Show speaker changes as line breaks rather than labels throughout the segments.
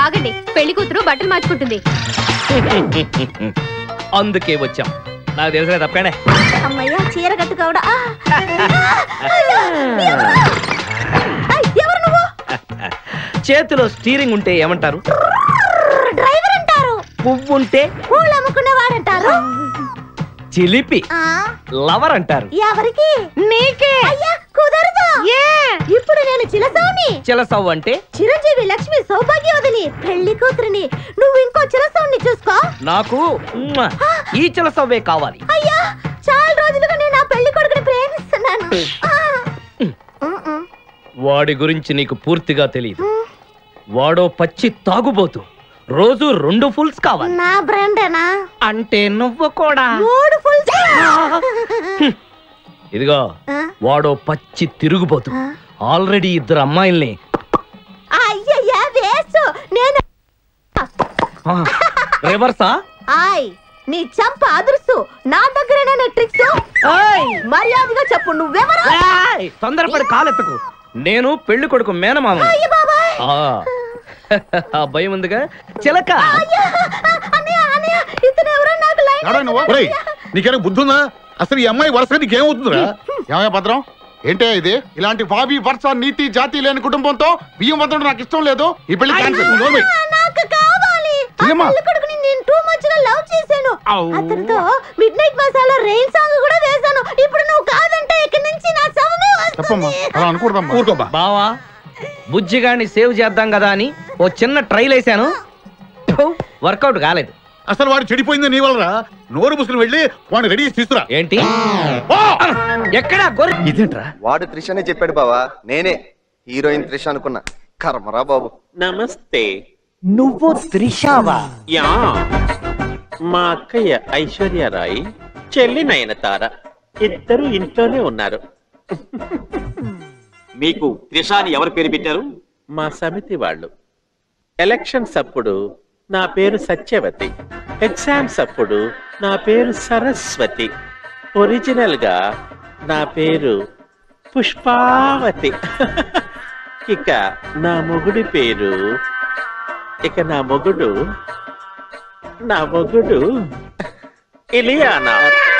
ఆగండి, పెళ్లి కూతురు బట్టలు మార్చుకుంటుంది.
అందుకే వచ్చాం. నాకు తెలిసిన తప్పనే.
అమ్మయ్యా, చీర కట్టుకోవడా? ఎవరు నువ్వు?
చేతిలో స్టీరింగ్ ఉంటే ఏమంటారు?
డ్రైవర్ అంటారు.
పువ్వు ఉంటే
పూలు అమ్ముకునేవారంటారు.
చిలిపి లవర్ అంటారు.
ఎవరికి? నీకే. అయ్యా కుదరదు. ఇప్పుడు నేను చిలసౌని.
చిలసవ్వు అంటే
చిరంజీవి లక్ష్మి సౌభాగ్యవతిని, పెళ్లి కూతురిని. నువ్వు ఇంకో చిలసౌని చూసుకో.
నాకు ఈ చిలసవ్వే కావాలి.
అయ్యా, చాలా రోజులుగా నేను ఆ పెళ్లి కొడుకుని ప్రేమిస్తున్నాను.
వాడి గురించి నీకు పూర్తిగా తెలియదు. వాడో పచ్చి తాగుబోతు. రోజు 2 ఫుల్స్ కావాలి.
నా బ్రాండేనా?
అంటే నువ్వు కూడా
3 ఫుల్స్.
ఇదిగో, వాడో పచ్చి తిరుగుబోతు. ఆల్రెడీ 2 అమ్మాయిల్ని.
అయ్యయ్యా వేసు. నేను
రివర్సా?
నీ చంప అదుర్సు. నా దగ్గరేనా ట్రిక్స్? మర్యాదగా చెప్పు, నువ్వెవరు?
తొందరపడి కాలెత్తకు. నేను పెళ్లి కొడుకు మేనమామ. ఆ భయం ఉందిగా చిలక.
నీకేనా బుద్ధుందా? అసలు ఈ అమ్మాయి వరుస నీకేమవుతుందిరా? ఏమయ్య భద్రం, ఏంటే ఇది? ఇలాంటి బాబీ వరుస నీతి జాతి లేని కుటుంబంతో బియ్యం వద్దడం నాకు ఇష్టం లేదు. ఈ పెళ్లి క్యాన్సిల్.
నాకు కావాలి. పెళ్లి కొడుకుని నేను టూ మచ్ గా లవ్ చేశాను. అతనితో midnight masala rain song కూడా వేశాను. ఇప్పుడు నువ్వు కాదంటే ఇక్కడి నుంచి నా శవమే వస్తుంది.
అలా అనుకూడదమ్మా. ఊరుకోబా.
బావా, బుజ్జిగాని సేవ్ చేద్దాం కదా అని ఓ చిన్న ట్రైల్ వేసాను. వర్కౌట్ కాలేదు.
అసలు వాడు చెడిపోయింది నీ వల్లరా. నోరు ముసుకుని వెళ్ళి వాడిని రెడీ తీసుకురా.
ఏంటి? ఎక్కడ ఇదేంట్రా?
వాడు త్రిష అనే చెప్పాడు బావా. నేనే హీరోయిన్ త్రిష అనుకున్నా. కర్మరా బాబు.
నమస్తే.
నువ్వు త్రిషావా?
యా, మా అక్కయ్య ఐశ్వర్యరాయ్, చెల్లి నయనతార, ఇద్దరు ఇంట్లోనే ఉన్నారు.
మీకు త్రిష అని ఎవరు పేరు పెట్టారు?
మా సమితి వాళ్ళు. ఎలక్షన్స్ అప్పుడు నా పేరు సత్యవతి, ఎగ్జామ్స్ అప్పుడు నా పేరు సరస్వతి, ఒరిజినల్ గా నా పేరు పుష్పావతి. ఇక నా మొగుడి పేరు నా మొగుడు ఇలియానా.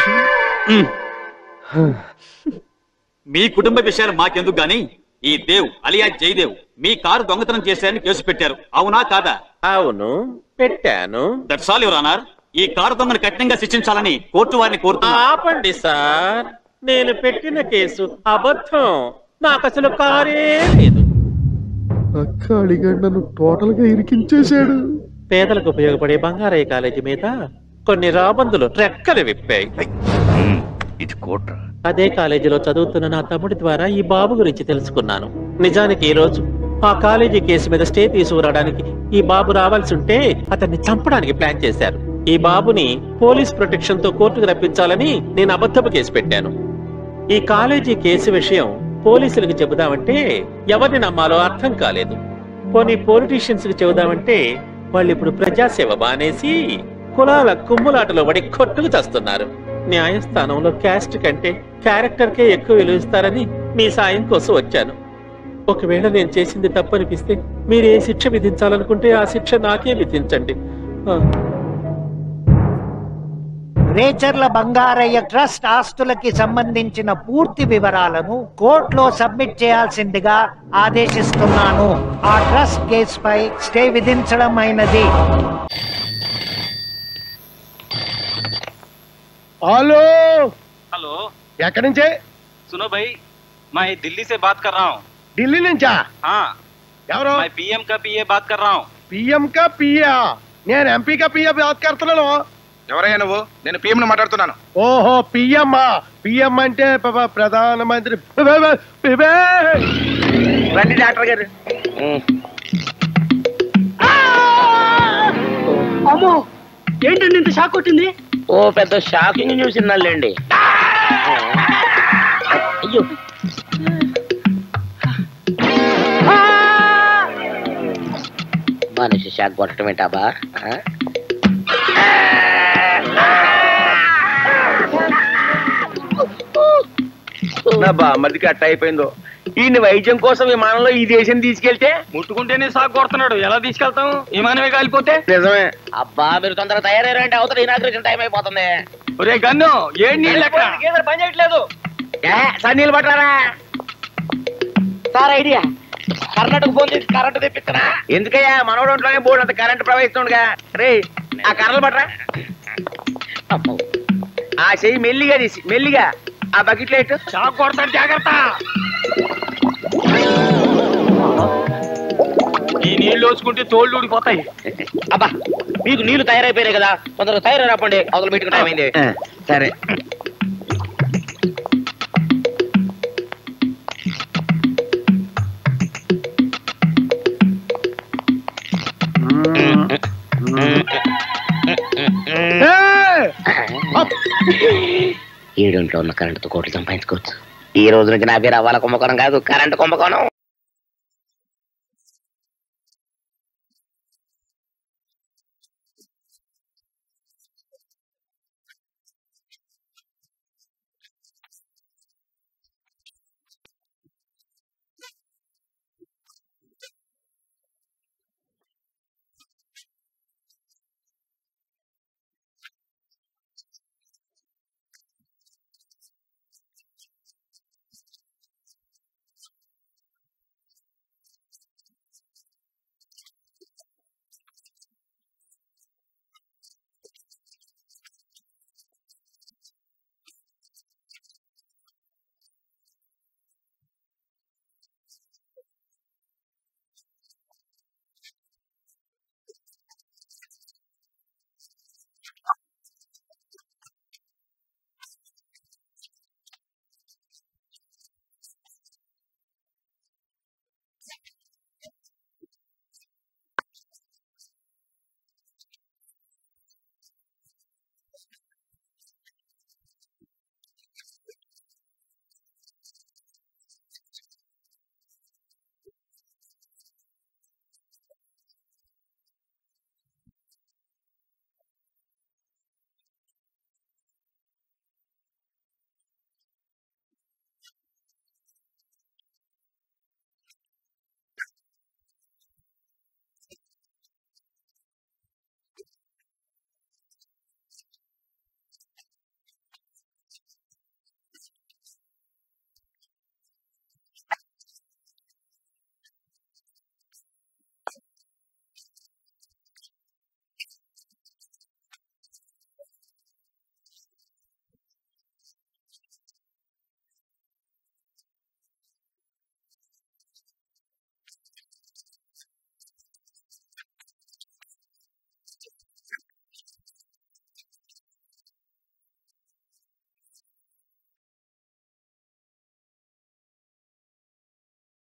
మీ కుటుంబ విషయాలు మాకెందుకు గాని, ఈ దేవ్ అలియా జయదేవ్ మీ కారు దొంగతనం చేశారని కేసు పెట్టారు. అవునా కాదా?
అవును, పెట్టాను.
That's all your honour. ఈ కారు దొంగను కఠినంగా శిక్షించాలని కోర్టు వారిని కోరుతున్నా.
ఆపండి సార్, నేను పెట్టిన కేసు అబద్ధం. నాకు అసలు కారే లేదు.
నన్ను టోటల్ గా ఇరికించేశాడు.
పేదలకు ఉపయోగపడే బంగారయ్య కాలేజీ మీద కొన్ని రాబందులు రెక్కలు విప్పాయి.
ఇది కోట్రా.
అదే కాలేజీలో చదువుతున్న నా తమ్ముడి ద్వారా ఈ బాబు గురించి తెలుసుకున్నాను. నిజానికి ఈ రోజు ఆ కాలేజీ కేసు మీద స్టే తీసుకురావడానికి ఈ బాబు రావాల్సి ఉంటే అతన్ని చంపడానికి ప్లాన్ చేశారు. ఈ బాబుని పోలీస్ ప్రొటెక్షన్ తో కోర్టుకు రప్పించాలని నేను అబద్ధపు కేసు పెట్టాను. ఈ కాలేజీ కేసు విషయం పోలీసులకు చెబుదామంటే ఎవరిని నమ్మాలో అర్థం కాలేదు. పోనీ పొలిటీషియన్స్ కి చెబుదామంటే వాళ్ళు ఇప్పుడు ప్రజాసేవ బానేసి కులాల కుమ్ములాటలో పడి కొట్టుకు చేస్తున్నారు. న్యాయస్థానంలో క్యాస్ట్ కంటే క్యారెక్టర్ కే ఎక్కువ విలువిస్తారని మీ సాయం కోసం వచ్చాను. ఒకవేళ నేను చేసింది తప్పనిపిస్తే మీరు ఏ శిక్ష విధించాలనుకుంటే ఆ శిక్ష నాకే విధించండి.
రేచర్ల బంగారయ్య ట్రస్ట్ ఆస్తులకి సంబంధించిన పూర్తి వివరాలను కోర్టులో సబ్మిట్ చేయాల్సిందిగా ఆదేశిస్తున్నాను. ఆ ట్రస్ట్ కేసుపై స్టే విధించడం అయినది.
हेलो
हेलो,
ఎక్కడి నుంచే?
सुनो भाई, मैं दिल्ली से बात कर रहा हूँ.
ఢిల్లీ నుంచా?
हाँ,
ఎవరు?
मैं पीएम का पीए बात कर रहा हूँ.
పిఎం కా పియా? నేను ఎంపీ కా పియా బాత్ కర్తున్నాను.
ఎవరయ్యా నువ్వు? నేను పిఎం మాట్లాడుతున్నాను.
ఓహో, పిఎం. పిఎం అంటే ప్రధానమంత్రి. రండి డాక్టర్ గారు. అమ్మో, ఏంటండి ఇంత షాక్ కొట్టింది?
ఓ పెద్ద షాకింగ్ న్యూస్ విన్నాళ్ళండి. అయ్యో, మనిషి షాక్ కొట్టడం ఏంటాబా?
నా బామ్మడికి అట్ట అయిపోయిందో. ఈ వైద్యం కోసం విమానంలో ఈ దేశం తీసుకెళ్తే
ముట్టుకుంటేనే సాగు కొడుతున్నాడు, ఎలా తీసుకెళ్తాం? విమానమే కాలిపోతే.
నిజమే.
అబ్బా మీరు తొందరగా తయారయ్యారంటే అవతల ఇనాగ్రేషన్ టైం అయిపోతుంది.
ఒరే గన్ను, ఏడు నీళ్ళు ఎక్కడ?
పని చేయట్లేదు.
సన్నీళ్ళు పట్టారా?
సార్ ఐడియా, కర్ణాటక ఫోన్ చేసి కరెంటు తెప్పిస్తున్నా.
ఎందుకయ్యా మనోడు ఒంట్లోనే బోర్డు అంత కరెంట్ ప్రవహిస్తుండగా. రే ఆ కర్రలు పట్టరా. ఆ చెయ్యి మెల్లిగా తీసి మెల్లిగా ఆ బకెట్ లైట్
షాక్ కొడతాడు, జాగ్రత్త. ఈ నీళ్లు వచ్చుకుంటే తోళ్ళు ఊడిపోతాయి.
అబ్బా మీకు నీళ్లు తయారైపోయినాయి కదా, తొందరగా తయారై రాపండి, అవతల మీటింగ్ టైం అయింది.
సరే.
ఏడుంట్లో ఉన్న కరెంటుతో కోట్లు సంపాదించుకోవచ్చు. ఈ రోజు నుంచి నా పేరు అవ్వాల కుంభకోణం కాదు, కరెంటు కుంభకోణం.